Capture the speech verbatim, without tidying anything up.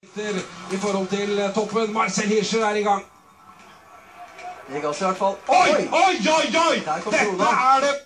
I forhold til toppen, Marcel Hirscher er i gang. Det gikk også i hvert fall. Oi, oi, oi, oi! Dette er det